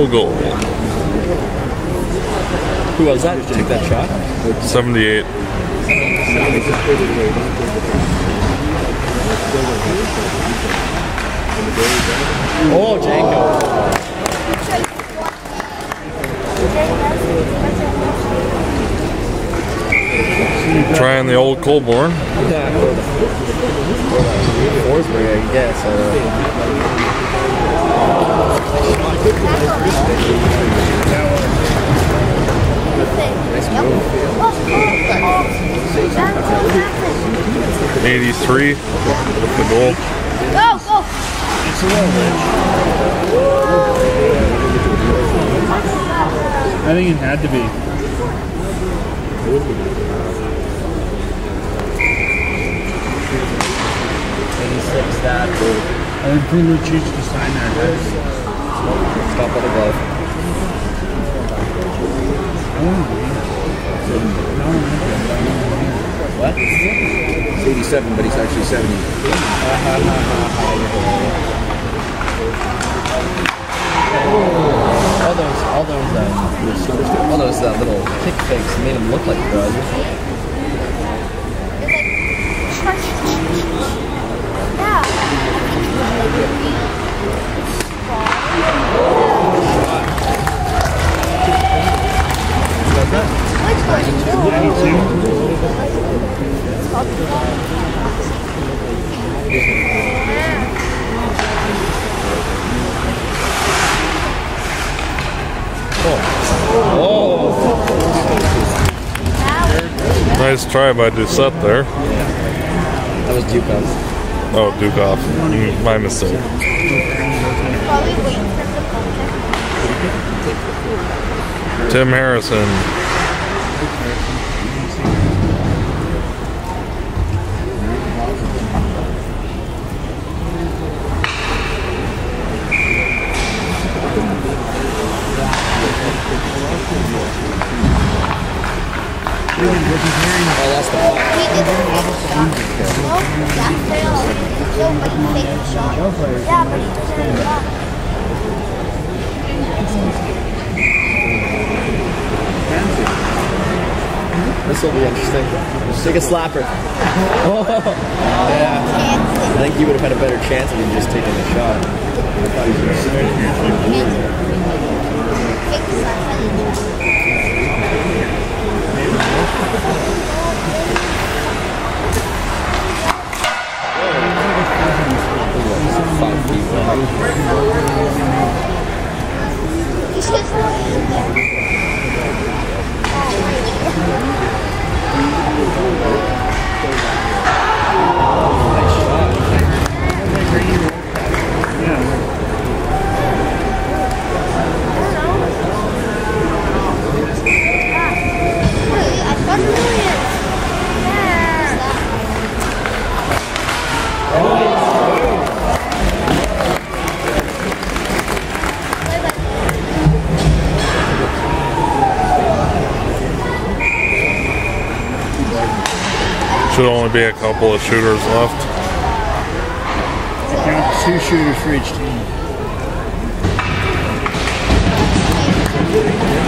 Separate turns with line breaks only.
No goal.
Who was that? Took that shot?
78.
Oh, Janko.
Trying the old Colborne.
Yeah. Forsberg, I guess. Nice move.
83. The goal.
Go, go.
It's a little rich.
I think it had to be.
86, that.
I think for Lucic to sign that.
Stop on the glove. What?
He's 87, but he's actually 70.
All those little kick fakes made him look like brothers.
Nice try by Doucette there.
That was Dukov.
Oh, Dukoff. My mistake. Tim Harrison.
I lost the ball.
Yeah, but he doesn't have a shot.
This will be interesting. Just take a slapper. Oh, yeah. I think he would have had a better chance if he just taken the shot. I thought he was going to start.
Should only be a couple of shooters left.
Count 2 shooters for each team.